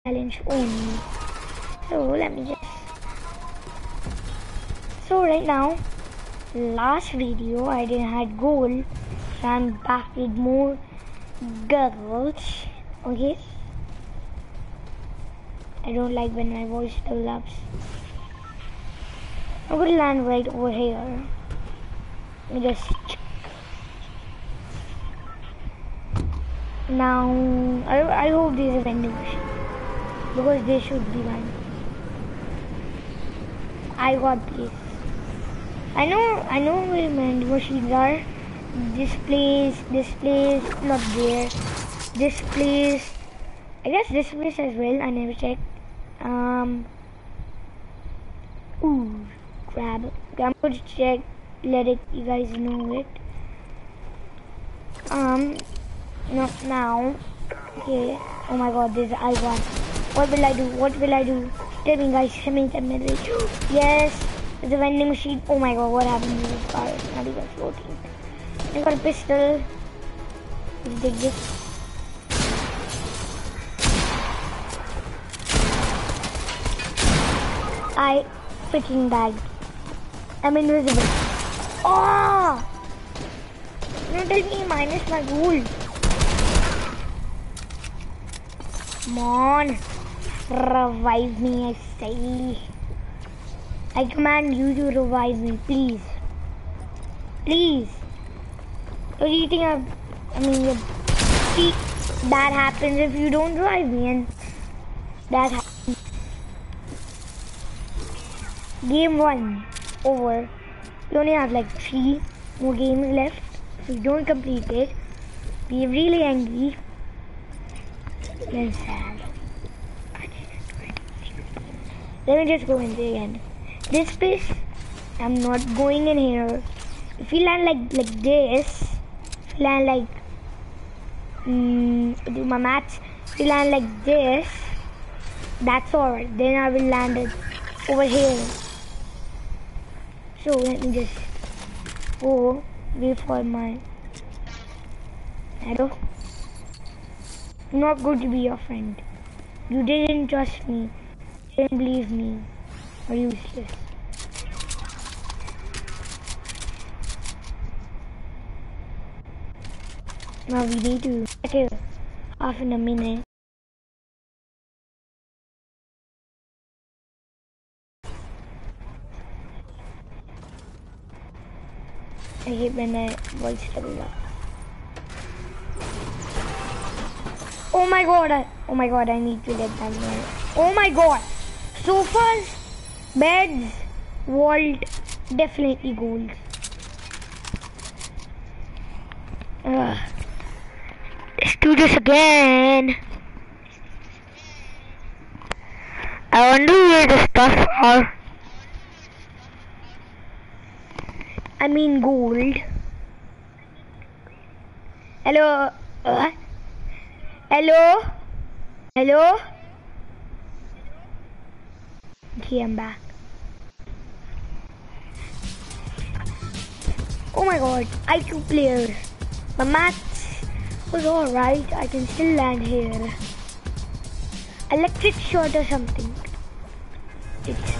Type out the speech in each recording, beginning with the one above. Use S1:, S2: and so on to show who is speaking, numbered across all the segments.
S1: challenge only. So let me just. So right now, last video I didn't had gold, so I'm back with more girls. Okay. I don't like when my voice develops. I'm gonna land right over here. Let me just check. Now I hope there's a vending machine because there should be one. I got this. I know where vending machines are. This place, not there. This place, I guess this place as well. I never checked. Ooh, crab. I'm going to check. Let it, you guys know it. Not now. Okay. Oh my God, this I want. What will I do? What will I do? Tell me, guys. Tell me. Yes, there's a vending machine. Oh my God, what happened to this car? It's not even floating. I got a pistol. Let's take this. I freaking died. I'm invisible. Oh! No, tell me minus my gold. Come on. Revive me, I say. I command you to revive me, please. Please. What do you think see, that happens if you don't revive me, and that happens. Game 1 over. We only have like 3 more games left. If we don't complete it, be really angry. Then sad. Let me just go in there again. This place, I'm not going in here. If you land like this, if you land like do my maths. If you land like this, that's alright. Then I will land it over here. So let me just go wait for my arrow. I'm not going to be your friend. You didn't trust me. You didn't believe me. Are useless. Now we need to check it half in a minute. I hate when my voice doubles up. Oh my god, I need to get that one. Oh my god. Sofas, beds, vault, definitely gold. Let's do this again. I wonder where the stuff are. I mean gold. Hello? Hello? Hello? Okay, I'm back. Oh my god, I 2 players. My maths was alright. I can still land here. Electric shot or something. It's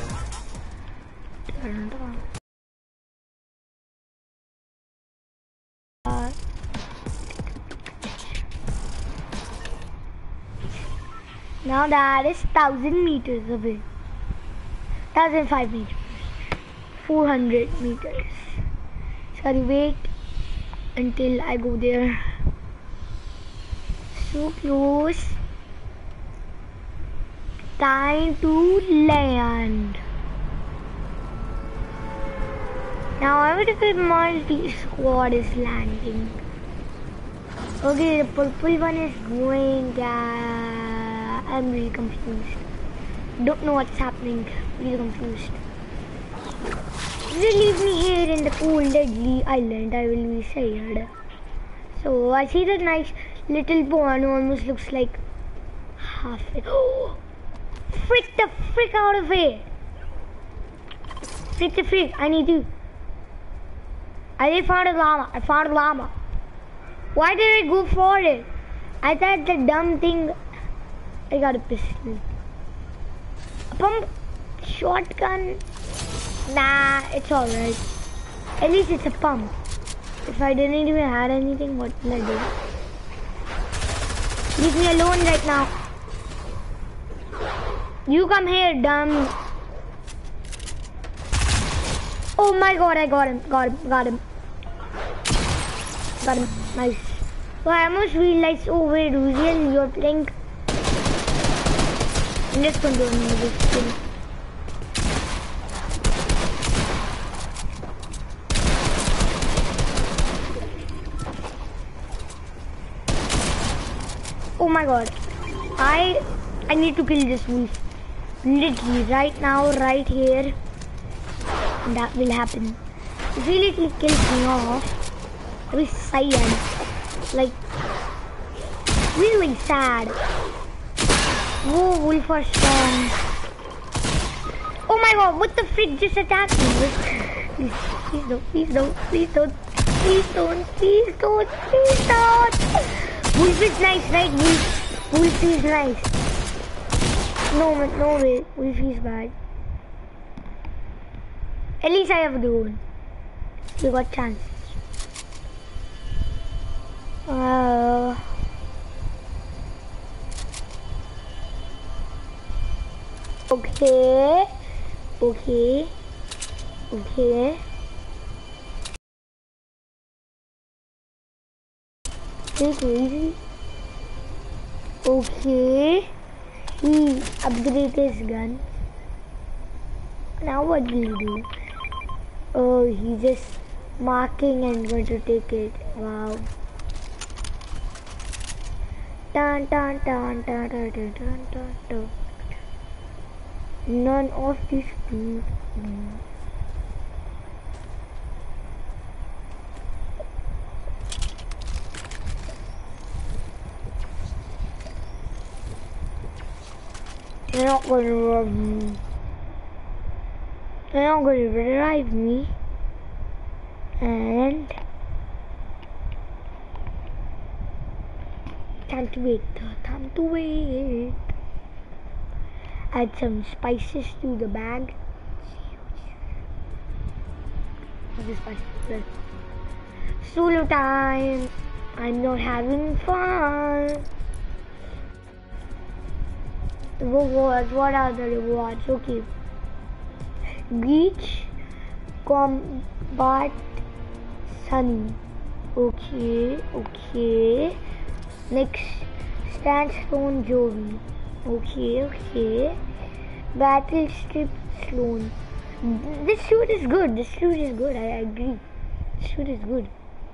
S1: now that is 1000 meters away. 1005 meters. 400 meters. Sorry, wait until I go there. So close. Time to land. Now I wonder if my squad is landing. Okay, the purple one is going. I'm really confused. Don't know what's happening. Really confused. They leave me here in the cold, deadly island. I will be scared. So I see that nice little pond. Almost looks like half it. Oh, freak the frick out of it! Freak the frick! I need to. I found a llama. I found a llama. Why did I go for it? I thought the dumb thing I got a pistol. A pump shotgun. Nah, it's alright. At least it's a pump. If I didn't even have anything, what will I do? Leave me alone right now. You come here, dumb. Oh my god, I got him. Got him. Nice. So I almost realized, oh wait, Ruziel, you're playing. I'm just gonna do this thing. Oh my god. I need to kill this wolf. Literally, right now, right here. That will happen. If he literally kills me off, I'll be sad. Like, really sad. Whoa, wolf are strong. Oh my god, what the frick just attacked me? Please don't. Wolf is nice, right? Wolf is nice. No way. Wolf is bad. At least I have a drone. You got chance. Okay. Take it easy. Okay. He upgraded his gun. Now what will he do? Oh, he's just marking and going to take it. Wow. Dun. None of these two. They're not going to rob me. They're not going to revive me. And time to wait. Add some spices to the bag. Solo time. I'm not having fun. Rewards. What are the rewards? Okay. Beach, combat, sunny. Okay. Next, sandstone Jovi. Okay. Battle strip Sloan. This suit is good. I agree. This suit is good.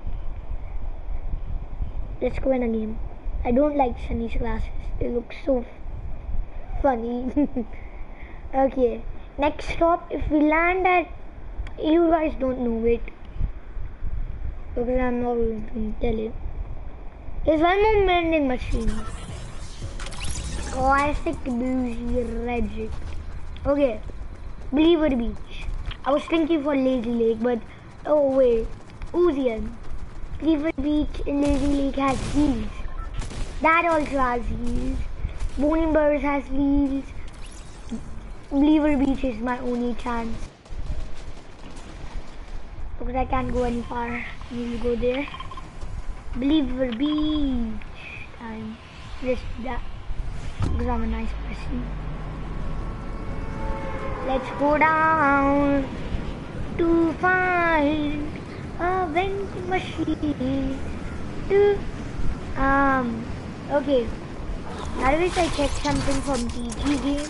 S1: Let's go in a game. I don't like Sunny's glasses. They look so funny. Okay. Next stop, if we land at, you guys don't know it, because I'm not going to tell you. There's one more vending machine. Classic bluesy reject. Okay, Believer Beach. I was thinking for Lazy Lake, but oh wait, Uzian. Believer Beach in Lazy Lake has wheels. That also has wheels. Boning Birds has wheels. Believer Beach is my only chance. Because I can't go any far. We'll go there. Believer Beach. I'm just that. Because I'm a nice person. Let's go down to find a vending machine. Okay. I wish I checked something from PG Games.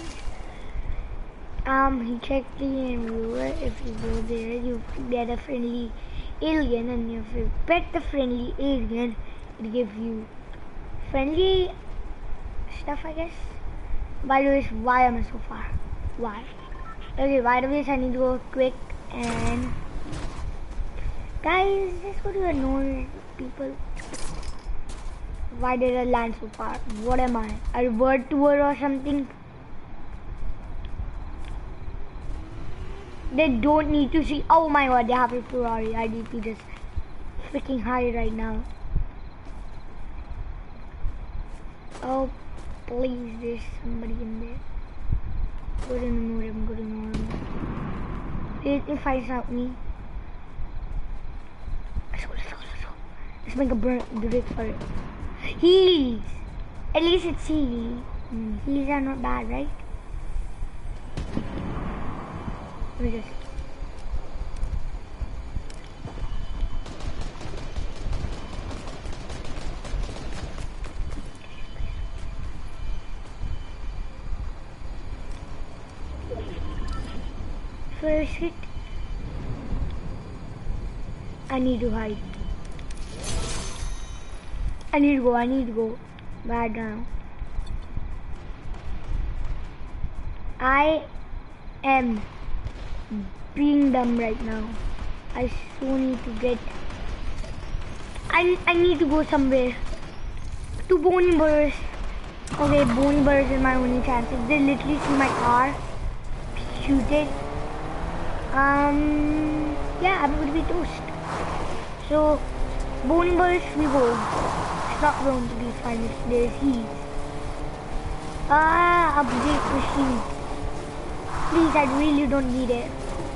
S1: He checked the viewer. If you go there, you get a friendly alien, and if you pet the friendly alien, it gives you friendly stuff, I guess. By the way, why am I so far? Why? Okay, by the way, I need to go quick and guys, just go to annoy people. Why did I land so far? What am I? A word tour or something? They don't need to see. Oh my god, they have a Ferrari. I need to just freaking hide right now. Oh, Please, there's somebody in there. Go to the modem, go to the modem. It finds out me. Let's go. Let's make a break for it. Heals! At least it's heal. Heals are not bad, right? Let me just... First hit. I need to hide. I need to go. Right now. I am being dumb right now. I so need to get... I need to go somewhere. To Bony Burrs. Okay, Bony Burrs is my only chance. If they literally see my car, shoot it. Yeah, I'm gonna be toast. So, Bony Burrs, we go. It's not going to be fun if there's heat. Update machine. Please, I really don't need it.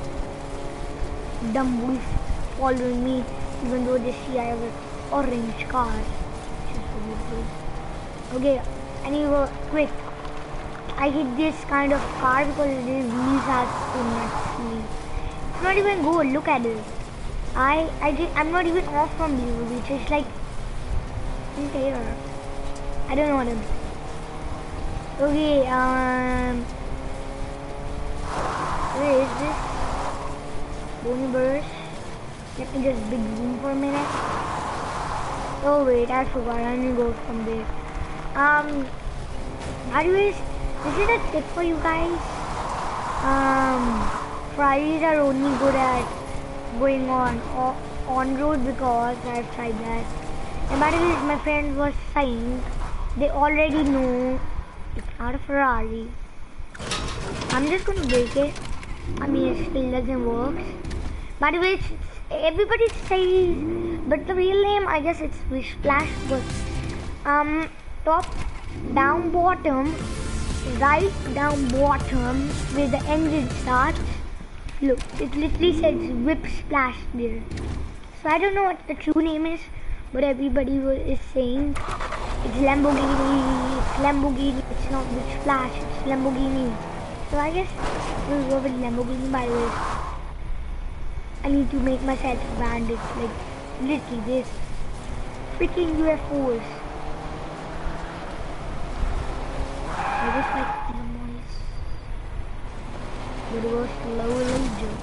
S1: Dumb wolf following me, even though they see I have an orange car. Okay, I need to go quick. I hit this kind of car because the wheels are too much. It's not even good. Look at it. I'm not even off from Blue Beach. It's like here. I don't know what it is. Okay, where is this? Bony Burrs. Let me just big zoom for a minute. Oh wait, I forgot. I need to go from there. Anyways, this is a tip for you guys. Fridays are only good at going on road because I've tried that. And by the way, my friend was saying they already know it's not a Ferrari. I'm just gonna break it. I mean, it still doesn't work. By the way, everybody says, but the real name, I guess it's Splash. But top, down, bottom, right, down, bottom, where the engine starts. Look, it literally says Whip Splash there. So I don't know what the true name is, but everybody is saying it's Lamborghini, it's not Whip Splash, it's Lamborghini. So I guess we'll go with Lamborghini. By the way, I need to make myself a bandit, like literally this freaking UFOs. I just like the noise, but it was slowly jump.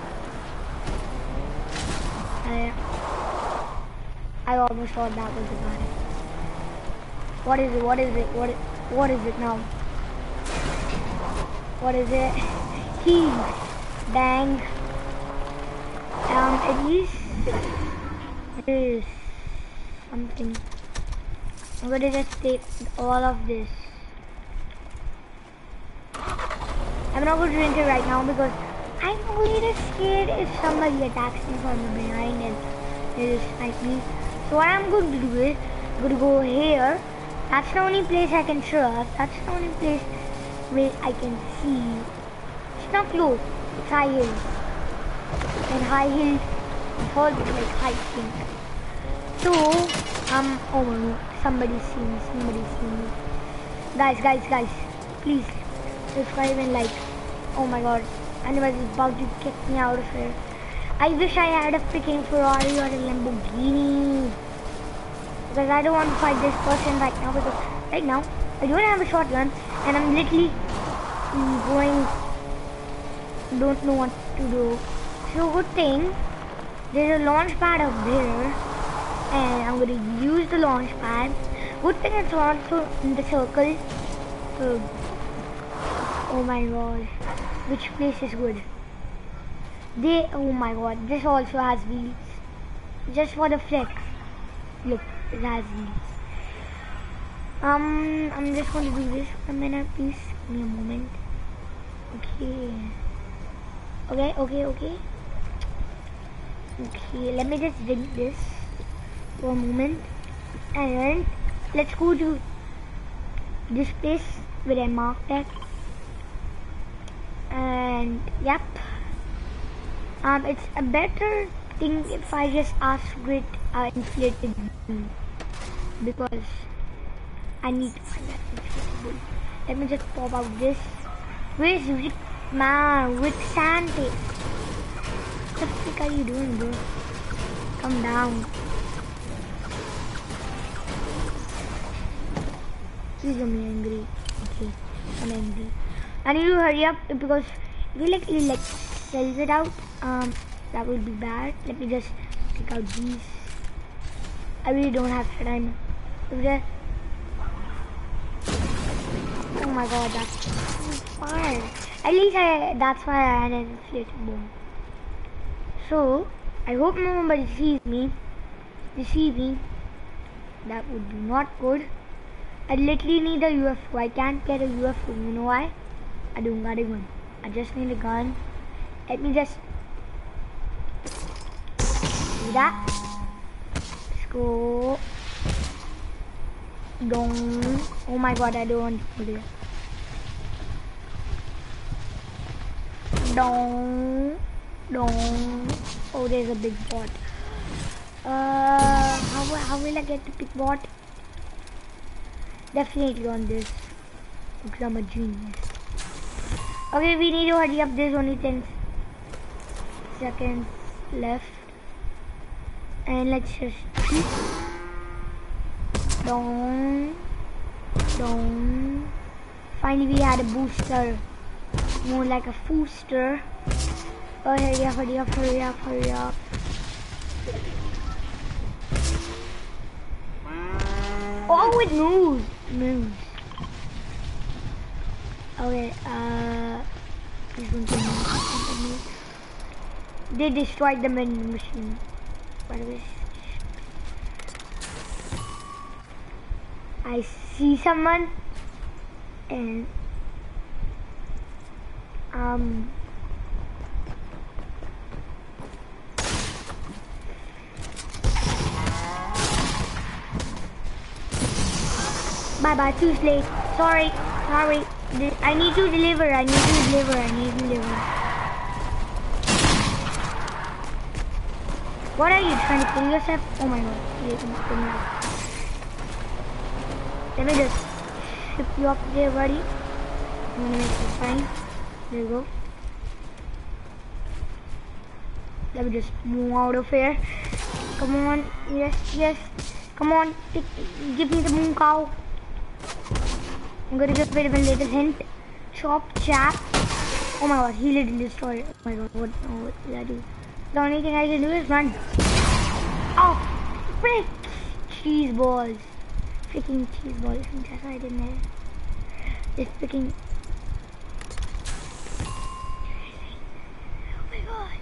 S1: I almost thought that was the guy. What is it? What is it now? What is it? He dang. At least it is something. I'm gonna just take all of this. I'm not going to drink it right now because I'm a little scared if somebody attacks me from behind and they just snipe me. So what I'm going to do is I'm going to go here. That's the only place I can trust. That's the only place where I can see. It's not close. It's high hills. And high hills is always like hiking. So oh my god, somebody see me. Guys, please subscribe and like. Oh my god, anybody's about to kick me out of here. I wish I had a freaking Ferrari or a Lamborghini. Because I don't want to fight this person right now, because right now I don't have a shotgun and I'm literally don't know what to do. So good thing there's a launch pad up there and I'm going to use the launch pad. Good thing it's also in the circle. So, oh my god, which place is good? Oh my god, this also has wheels. Just for the flex. Look, it has wheels. I'm just going to do this for a minute, please. Give me a moment. Okay, let me just drink this for a moment. And let's go to this place where I marked it. And yep, it's a better thing if I just ask with inflated balloon, because I need to find that inflated balloon. Let me just pop out this. Where's Rick? Man, Rick Sante. What the frick are you doing, bro? Come down. Please don't be angry. Okay, I'm angry. I need to hurry up because if you like sells it out, that would be bad. Let me just take out these. I really don't have time. Oh my god, that's fire. At least that's why I had an inflated bomb. So I hope nobody sees me. That would be not good. I literally need a UFO. I can't get a UFO. You know why? I don't got a gun. I just need a gun. Let me just do that. Let's go. Don't. Oh my god, I don't want to do it. Don't. Oh, there's a big bot. How will I get the big bot? Definitely on this, because I'm a genius. Okay, we need to hurry up. There's only 10 seconds left. And let's just don't. Finally we had a booster. More like a booster. Oh, hurry up. Oh, it moves. Okay, he's going to move. They destroyed the vending machine. By the way, I see someone, and bye, too late. Sorry. I need to deliver. What are you trying to kill yourself? Oh my god. Let me just ship you up there, buddy. I'm gonna make you fine. There you go. Let me just move out of here. Come on. Yes. Come on. Give me the moon cow. I'm gonna give a bit of a little hint. Chap. Oh my god, he literally destroyed it. Oh my god, what did I do? The only thing I can do is run. Oh, frick! Cheese balls. Freaking cheese balls. That's why I didn't have. This freaking. Oh my god.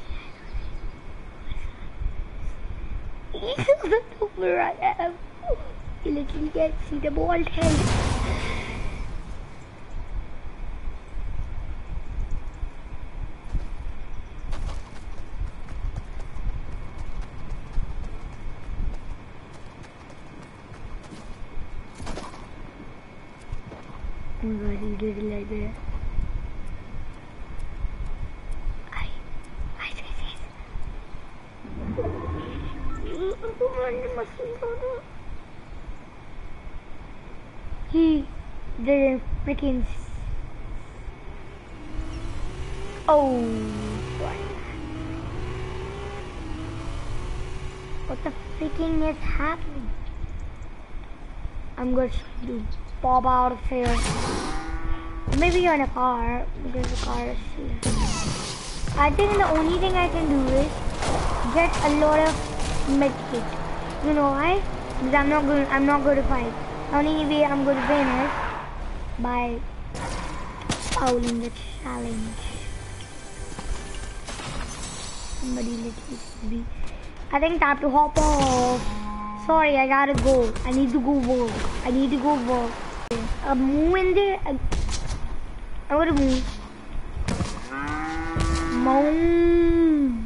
S1: He doesn't know where I am. You literally can't see the bald head. Oh my god, he did it like that. He didn't freaking. Oh, what the freaking is happening? I'm going to pop out of here. Maybe you're in a car, because the car is here. I think the only thing I can do is get a lot of medkit. You know why? Because I'm not going to fight. The only way I'm going to win is by fouling the challenge. Somebody let me. I think time to hop off. Sorry, I gotta go. I need to go work. I'm moving there. I'm gonna move. Move.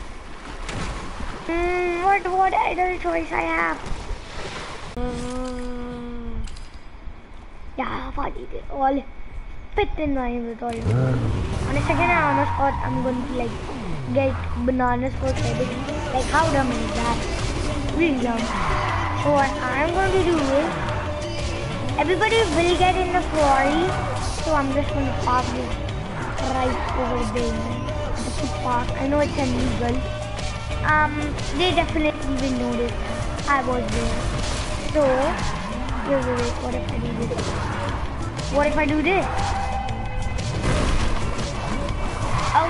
S1: What other choice I have? Yeah, funny. They all fit in my inventory. On a second, I almost thought I'm going to like get bananas for credit. Like, how dumb is that? Really dumb. So what I'm going to do is, everybody will get in the quarry. So I'm just going to park this right over there. The park. I know it's illegal. They definitely will notice I was there. So, wait, what if I do this? What if I do this? Oh!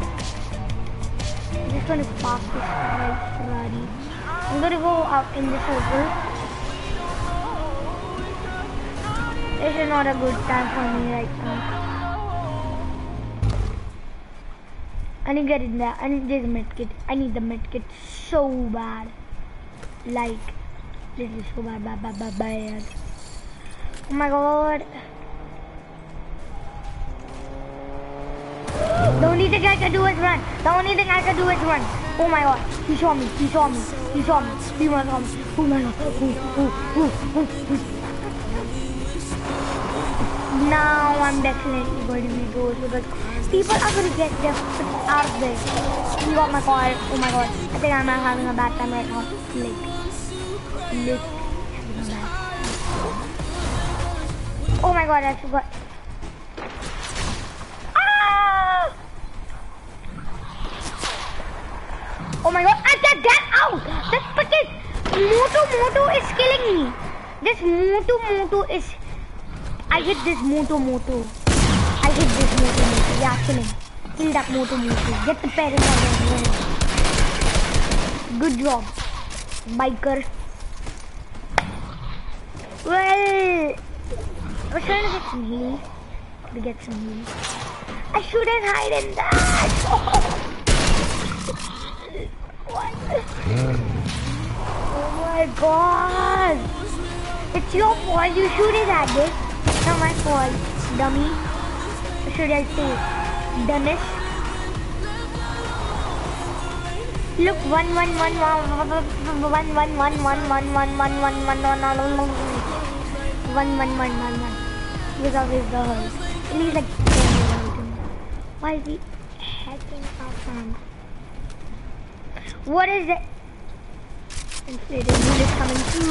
S1: I'm just gonna pass this right, Ferrari. I'm gonna go out in the circle. This is not a good time for me right now. I need to get in there. I need this medkit. I need the medkit so bad. Like, this is so bad. Oh my god. The only thing I can do is run. Oh my god. He saw me. He must saw me. Oh my god. Now I'm definitely going to be good because people are going to get their foot out of there. He got my car. Oh my god. I think I'm having a bad time right now. Oh my god, I forgot. Ah! Oh my god, I got that out! That fucking Moto is killing me. This Moto is... I hit this Moto. Yeah, kill him. Kill that Moto. Get the parents out of there. Good job, biker. Well, I was trying to get some heal. I shouldn't hide in that. What? Oh my god. It's your fault. You shouldn't have this. It's not my fault, dummy. Or should I say, dumbass? Look, 1 1 1 He's always the host. And he's like, why is he hacking our phone? What is it? Inflated bullet coming through.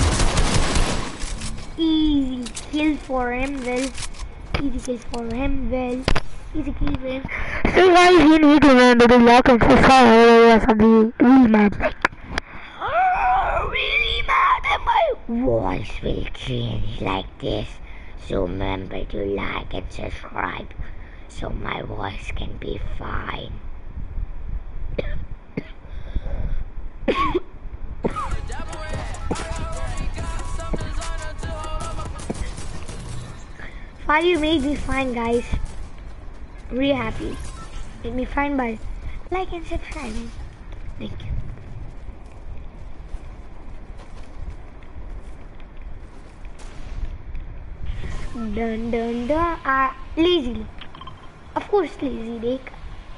S1: Easy kill for him, So guys, you need to remember to like and subscribe for the really mad. Really mad, and my voice will change like this. So remember to like and subscribe so my voice can be fine. Why you made me fine, guys? Really happy. Made me fine by like and subscribing. Thank you. Dun. Lazy Lake. Of course, Lazy Lake.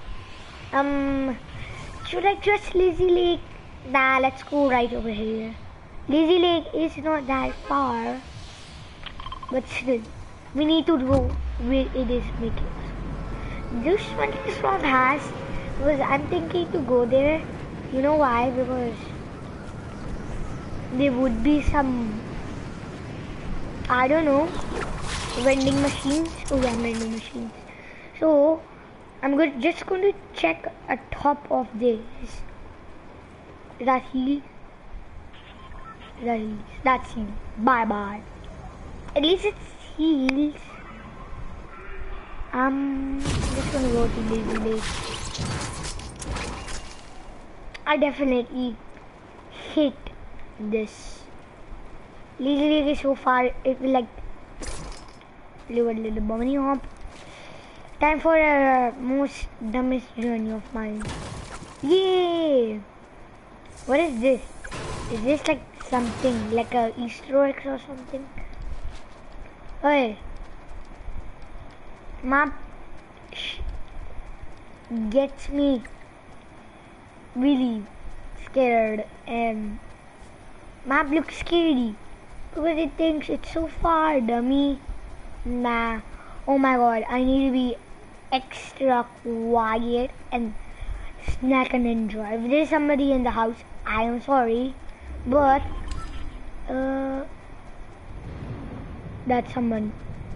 S1: Should I trust Lazy Lake? Nah, let's go right over here. Lazy Lake is not that far, but still, we need to go where it is making. This one is from has, because I'm thinking to go there. You know why? Because there would be some, I don't know, vending machines. Oh yeah, vending machines. So I'm just going to check at top of this. That heal. That's heal. Bye. At least it's heals. I'm just gonna go to Lazy Lake. I definitely hate this. Lazy Lake is so far, it will like live a little bunny hop. Time for a most dumbest journey of mine. Yay! What is this? Is this like something, like a Easter egg or something? Hey, map gets me really scared, and map looks scary. Because it thinks it's so far, dummy. Nah. Oh my god, I need to be extra quiet and snack and enjoy. If there's somebody in the house, I am sorry. But, that's someone.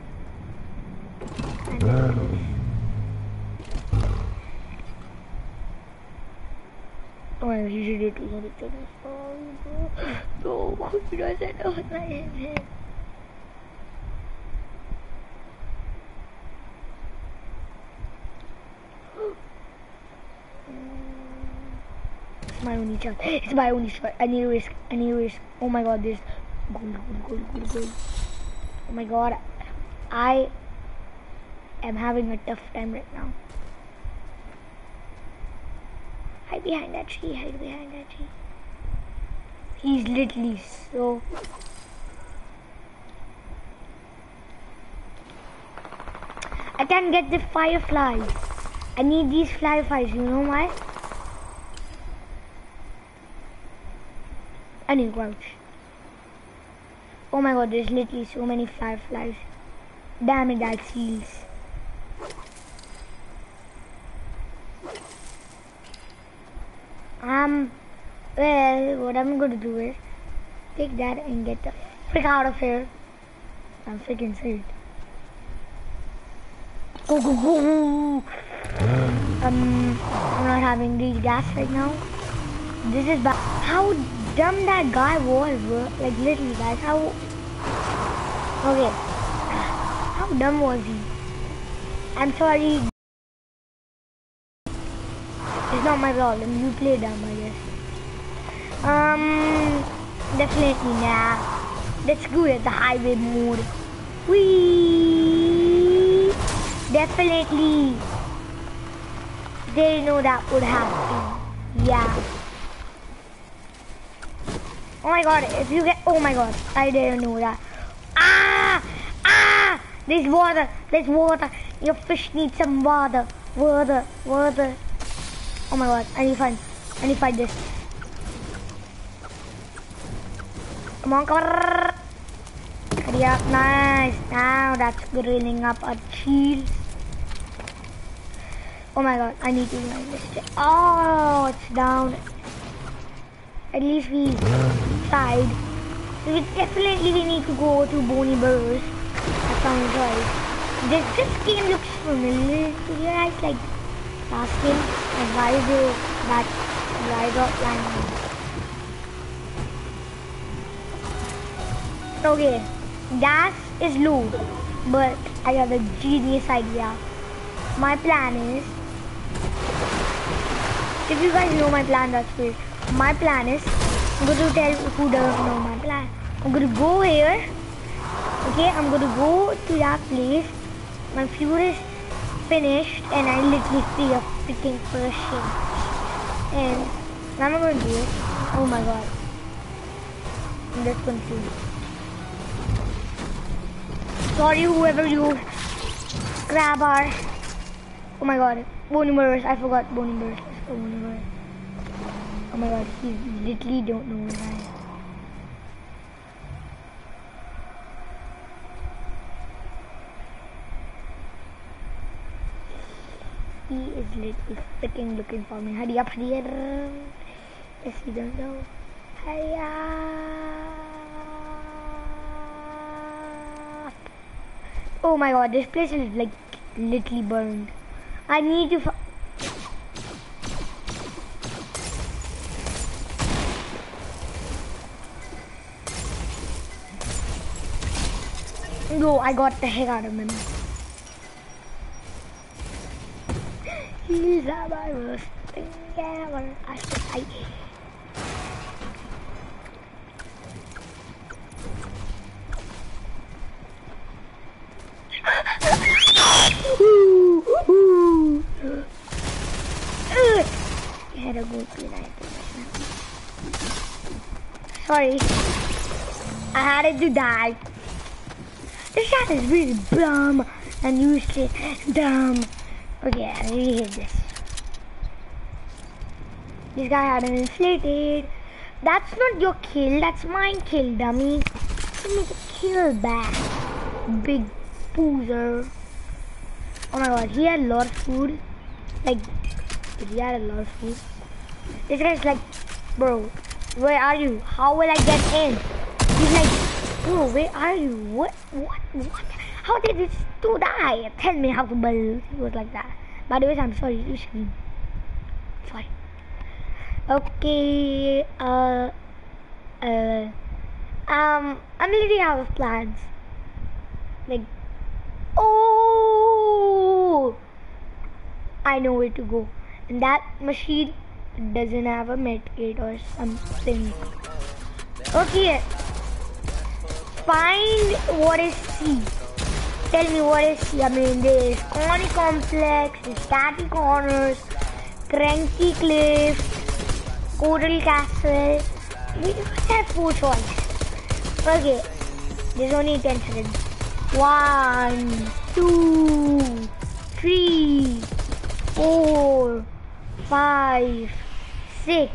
S1: Oh, he should do it. No, he doesn't know what I am. It's my only chance. It's my only shot. I need to risk. Oh my god, this gold. Oh my god, I am having a tough time right now. Hide behind that tree. He's literally so... I can't get the fireflies. I need these fireflies, you know why? I need to crouch. Oh my god, there's literally so many fireflies. Damn it, that seals. Well, what I'm gonna do is take that and get the frick out of here. I'm freaking scared. Go. I'm not having the gas right now. This is bad. How dumb that guy was, bro. Like literally, guys. Okay. How dumb was he? I'm sorry. It's not my problem. You play dumb, I guess. Definitely nah. Let's go at the highway mode. Whee! Definitely. They know that would happen. Yeah. Oh my god, if you get... Oh my god, I didn't know that. Ah! There's water. Your fish needs some water. Water. Oh my god, I need to find this. Come on. Hurry up, nice. Now that's grilling up our cheese. Oh my god, I need to find this. Oh, it's down. At least we tried. So we need to go to Bonnie Burrs. That sounds right. This game looks familiar to you guys, like last game. And why is that rise up line? Okay, gas is low, but I have a genius idea. My plan is, if you guys know my plan, that's great. My plan is, I'm going to tell who doesn't know my plan. I'm going to go here. Okay, I'm going to go to that place. My fuel is finished and I literally see a freaking Persian. And what I'm going to do is, oh my god, I'm just confused. Sorry whoever you crab are. Oh my god, Bonnie Burrs, I forgot Bonnie Burrs. Let's go Bonnie Burrs. Oh my god, he literally don't know where I am. He is literally freaking looking for me. Hurry up. Yes, we don't know. Hurry up. Oh my god, this place is like literally burned. I need to No, I got the heck out of him. He's a virus thing ever. You had a good night. Sorry, I had to die. This shot is really dumb and useless. Dumb. Okay, I really hate this. This guy had an inflated. That's not your kill, that's mine kill, dummy. me the kill back. Big poozer. Oh my god, he had a lot of food. Like, he had a lot of food. This guy's like, bro, where are you? How will I get in? He's like, bro, where are you? What? How did this two die? Tell me how to build. He was like that. By the way, I'm sorry to scream. Sorry. Okay, I'm literally out of plans. Like, oh, I know where to go. And that machine doesn't have a medkit or something. Okay, find what is C. Tell me what is C. I mean, there's Coney Complex, there's Catty Corners, Cranky Cliff, Coral Castle. We just have 4 choices. Okay, there's only 10 seconds. 1, 2, 3, 4, 5, 6.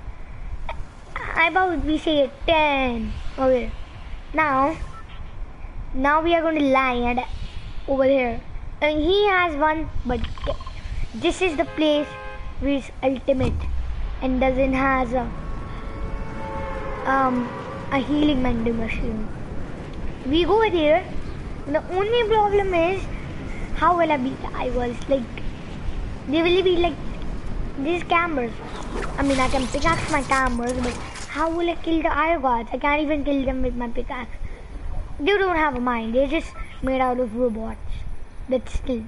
S1: I about we say 10. Okay. Now we are going to land over here. And he has one, but this is the place which is ultimate and doesn't has a healing vending machine. We go there. The only problem is how will I beat the eyeballs? Like, they will be like these cameras. I mean, I can pickaxe my cameras, but how will I kill the eyeballs? I can't even kill them with my pickaxe. They don't have a mind. They're just made out of robots. But still,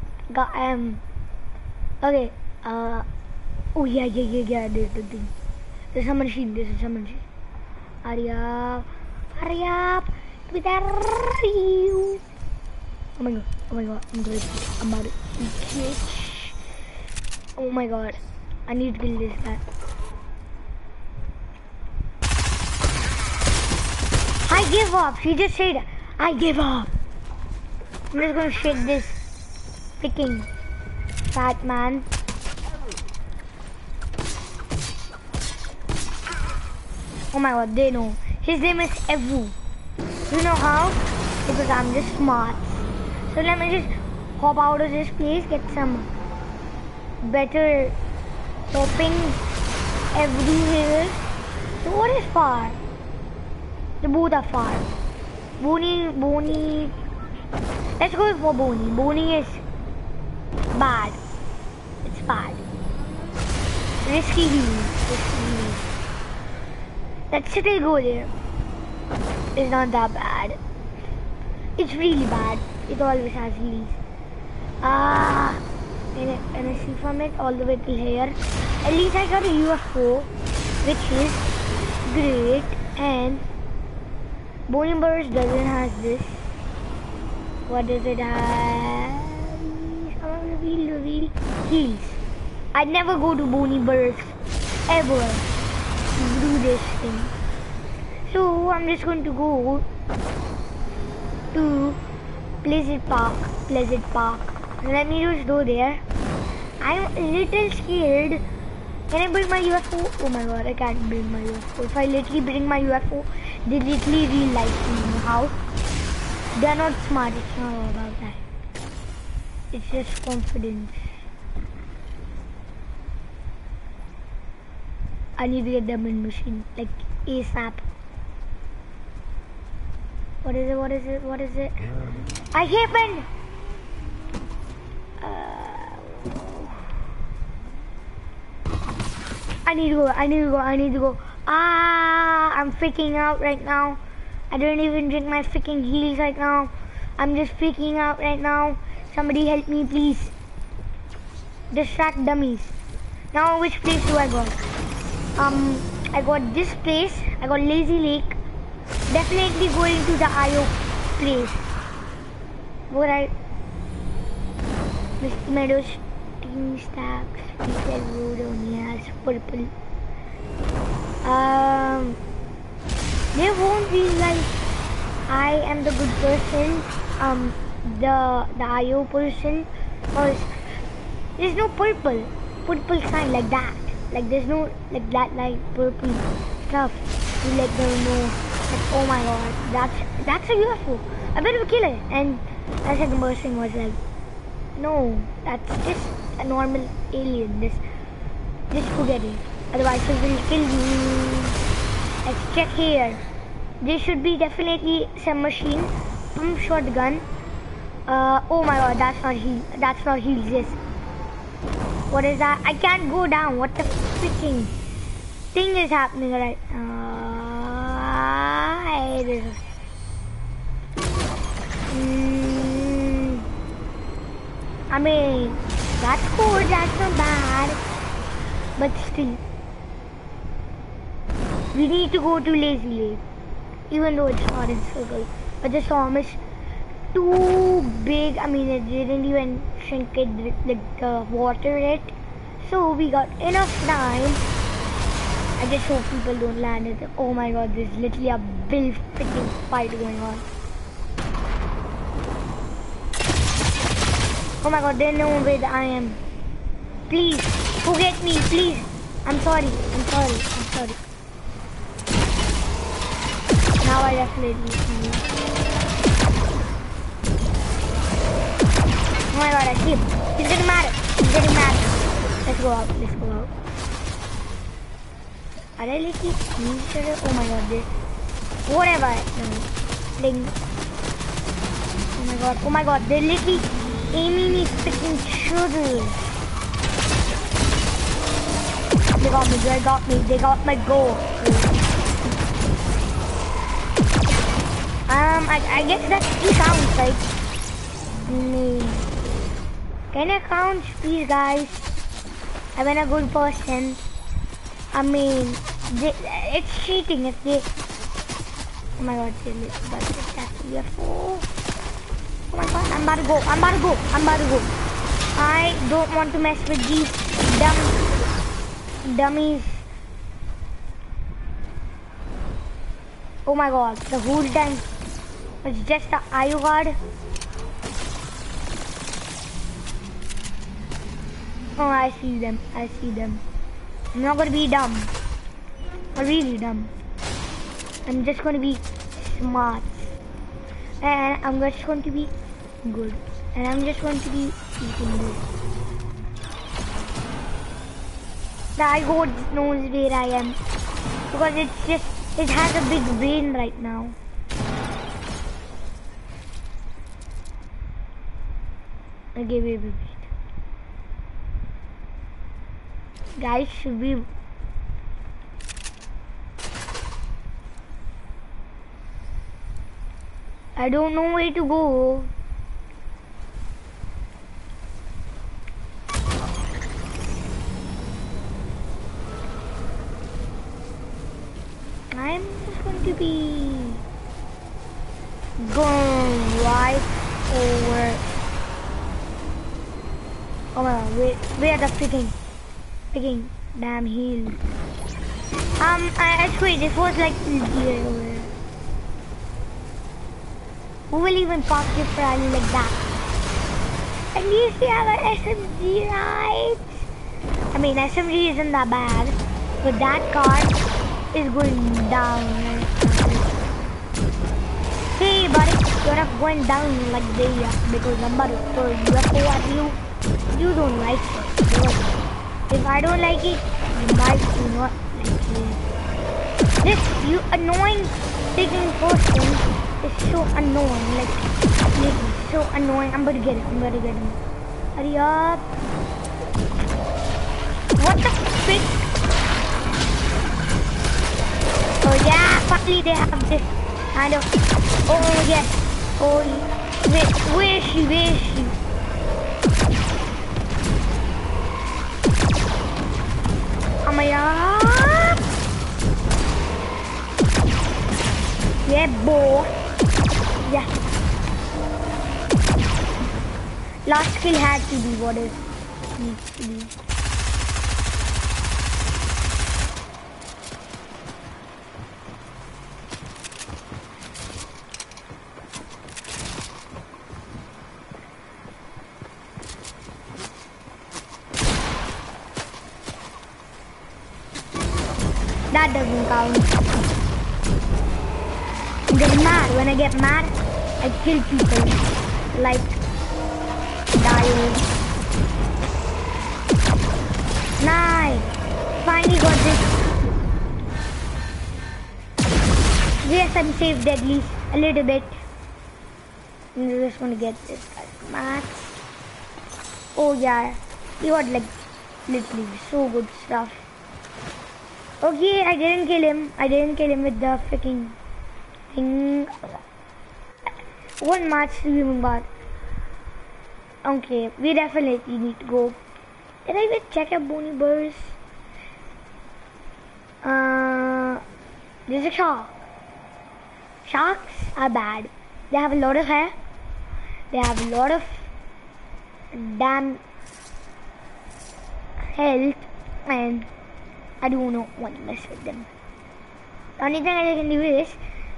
S1: okay. Oh yeah. There's the thing. There's a machine. Hurry up. Where are you? Oh my god. I'm about to eat. Oh my god. I need to kill this guy. I give up. She just said, I give up. I'm just gonna shake this freaking fat man. Oh my god, they know. His name is Evu. You know how? Because I'm just smart. So let me just hop out of this place, get some better toppings everywhere. So what is far? The both are far. Bonnie. Let's go for Bonnie. Bonnie is bad. It's bad. Risky healing. Let's still go there. It's not that bad. It's really bad. It always has heals. And I see from it all the way till here. At least I got a UFO, which is great. And Bonnie Burst doesn't have this. What does it have? Reveal. Heals. I'd never go to Bonnie Burst ever to do this thing. So I'm just going to go to Pleasant Park. Let me just go there. I'm a little scared. Can I bring my UFO? Oh my god, I can't bring my UFO. If I literally bring my UFO, they literally real life me. You know how? They're not smart. It's not all about that. It's just confidence. I need to get them in machine like ASAP. What is it? I happened. I need to go. I'm freaking out right now. I don't even drink my freaking heals right now. I'm just freaking out right now. Somebody help me, please. Distract dummies. Now, which place do I go? I got this place. I got Lazy Lake. Definitely going to the IO place. What I... Mr. Meadows, Team Stacks, Peter Road only has purple. There won't be like I am the good person, the IO person, or there's no purple sign like that. Like there's no like that like purple stuff to let them know Oh my god, that's a UFO. I better kill it. And the second person was like, no, that's just a normal alien. Just forget it. Otherwise it will kill you. Let's check here. There should be definitely some machine. Pump shotgun. Oh my god, that's not heal. That's not heal. Yes. What is that? I can't go down. What the freaking thing is happening right now? I mean, that's good. That's not bad. But still, we need to go to Lazy Lake, even though it's not in circle. But the storm is too big. I mean, it didn't even shrink it, like the water it. So we got enough time. I just hope people don't land it. Oh my god, there's literally a big freaking fight going on. Oh my god, they know where I am. Please, forget me, please. I'm sorry. Now I definitely see you. Oh my god, I see him. He's getting mad. Let's go out. Are they like each other? Oh my god, this. Whatever. No. Ding. Oh my god, they're literally aiming me freaking shoulders. They got my goal. I guess that still counts, right? Can I count, please, guys? I've been a good person. I mean, it's cheating if they. Oh my god, that's UFO. Oh my god, I'm about to go. I don't want to mess with these dummies. Oh my god, the whole time it's just the IO guard. Oh, I see them. I'm not gonna be dumb. Or really dumb. I'm just gonna be smart. And I'm just going to be good. And I'm just going to be eating this. The iGod knows where I am. Because it has a big brain right now. Okay, wait. Guys, should we... I don't know where to go. I'm just going to be going right over. Oh my god, where are the freaking damn hill? I swear this was like easier over there. Who will even park your Ferrari like that? At least we have an SMG, right? I mean, SMG isn't that bad, but that car is going down. Hey, buddy, you're not going down like they are because I'm about to throw UFO at you. You don't like it. If I don't like it, you might do not like it. This annoying freaking person is so annoying, like so annoying. I'm gonna get him. Hurry up. What the frick? Oh yeah, finally they have this kind of. Oh yes. Oh, where is she? Oh my god. Yeah, boy. Yeah. Last kill had to be what it needs to be. That doesn't count. I'm getting mad. When I get mad, I kill people. Like, dying. Nice. Finally got this. Yes, I'm saved at least a little bit. I'm just gonna get this guy's max. Oh yeah, he got like literally so good stuff. Okay, I didn't kill him. I didn't kill him with the freaking thing. One match to remember. Okay, we definitely need to go. Did I even check out Bonnie Burrs? There's a shark. Sharks are bad. They have a lot of hair. They have a lot of damn health, and I do not want to mess with them. The only thing I can do is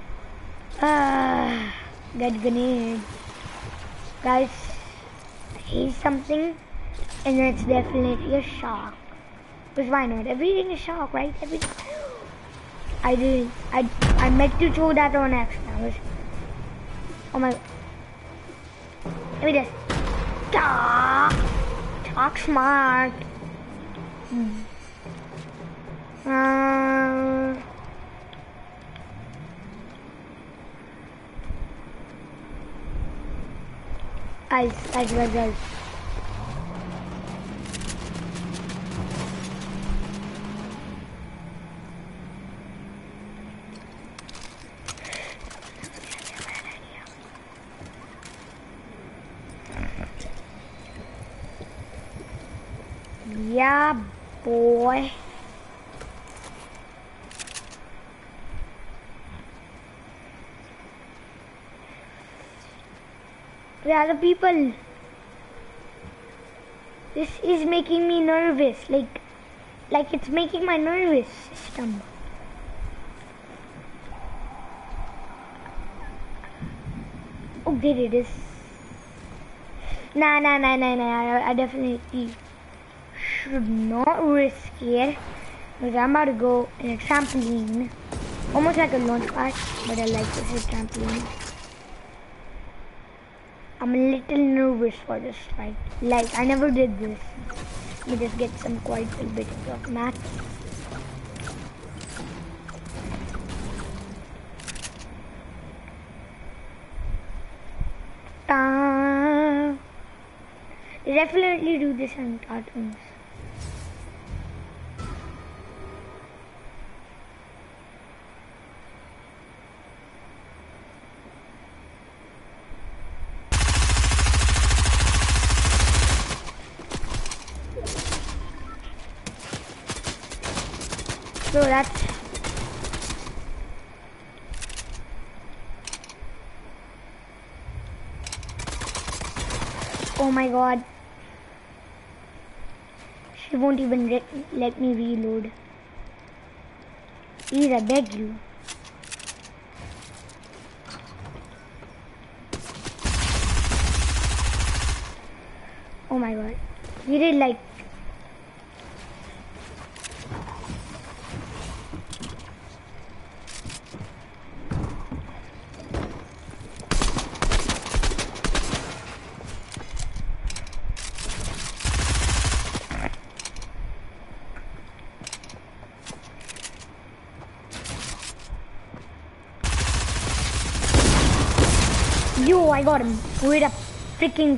S1: get grenade. Guys, here's something, and it's definitely a shark. Because why not? Everything is shark, right? Everything. I meant to show that on accident. Oh my god. Let me just talk smart. Guys. Yeah, boy. Where are the people? This is making me nervous. Like it's making my nervous system. Oh, there it is. Nah. I definitely should not risk it, because I'm about to go in a trampoline, almost like a launch pad, but I like this is trampoline. I'm a little nervous for this fight. Like, I never did this. Let me just get some quite a bit of mats. They definitely do this in cartoons. So that's oh my god. She won't even let me reload. Please, I beg you. Oh my god. We did like yo, I got him with a freaking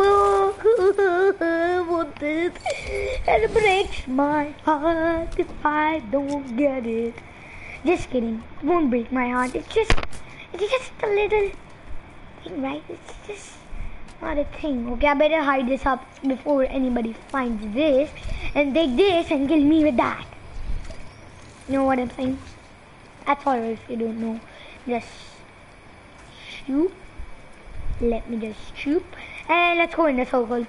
S1: what this? And it breaks my heart if I don't get it. Just kidding. It won't break my heart. It's just a little thing, right? It's just not a thing. Okay, I better hide this up before anybody finds this and take this and kill me with that. You know what I'm saying? That's all if you don't know. Just shoot. Let me just shoot. And let's go in the circle.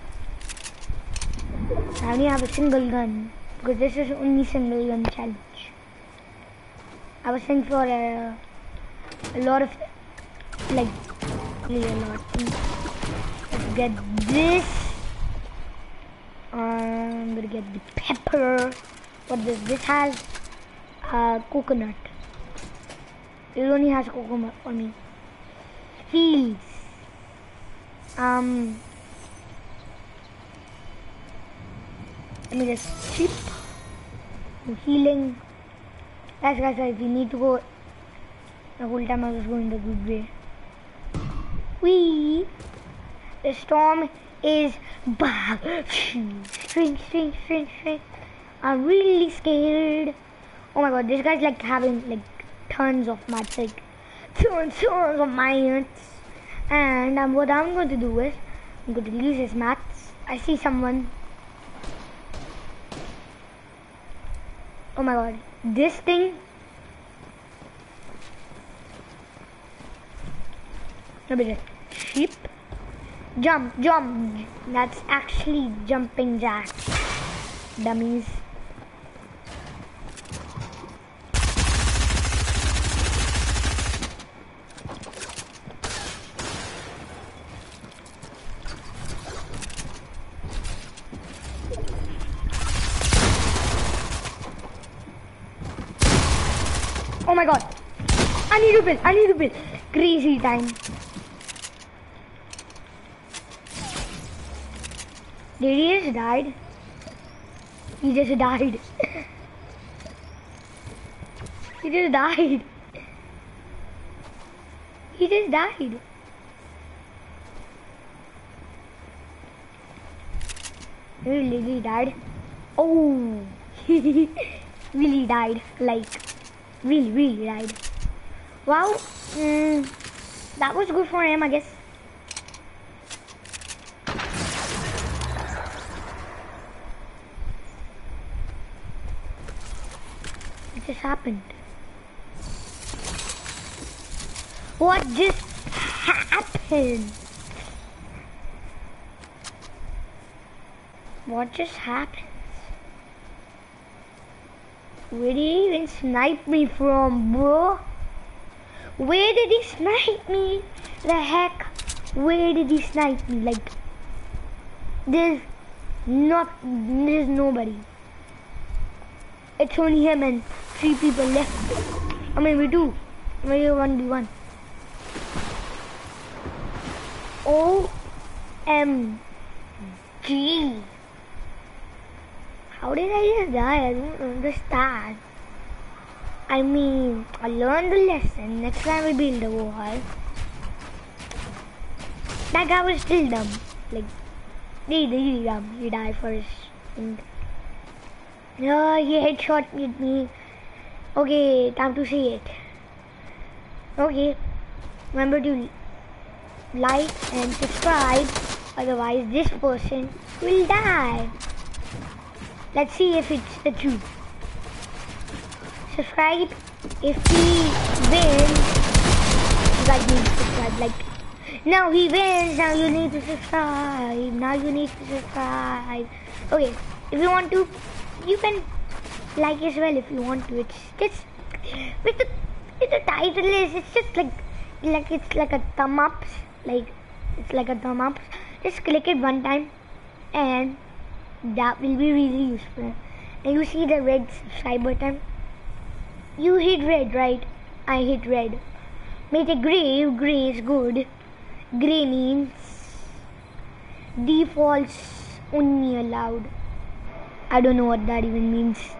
S1: I only have a single gun, because this is only single gun challenge. I was thinking for a lot of, like, really a lot. Let's get this. I'm gonna get the pepper. What does this have? Coconut. It only has coconut for me. Fields. Let me just chip. Healing. Guys, we need to go. The whole time I was going the good way. The storm is back. Strange. I'm really scared. Oh my god, this guy's like having like tons of mats, like tons of mats. And what I'm going to do is, I'm going to use his mats. I see someone. Oh my god, this thing. Let me just sheep. Jump. That's actually jumping jack. Dummies. Oh my god. I need to build. Crazy time. Did he just died? He just died. He just died. He just died. He really died. Oh, he really died. Like, really died. Wow. That was good for him, I guess. What just happened? What just happened? What just happened? Where did he even snipe me from, bro? Where did he snipe me? The heck? Where did he snipe me? Like, there's nobody. It's only him and 3 people left. I mean, we do. Maybe 1v1. OMG. How did I just die? I don't understand. I mean, I learned the lesson. Next time we build a wall. That guy was still dumb. Like, really dumb. He died first. No, he headshot with me. Okay, time to see it. Okay, remember to like and subscribe. Otherwise, this person will die. Let's see if it's the truth. Subscribe. If he wins, you guys need to subscribe. Like, now he wins. Now you need to subscribe. Now you need to subscribe. Okay, if you want to, you can like as well if you want to. It's just with the title is, it's just like it's like a thumb up. Like, it's like a thumb up. Just click it one time, and that will be really useful. And you see the red subscribe button. You hit red, right? I hit red. Make it gray. Gray is good. Gray means defaults only allowed. I don't know what that even means.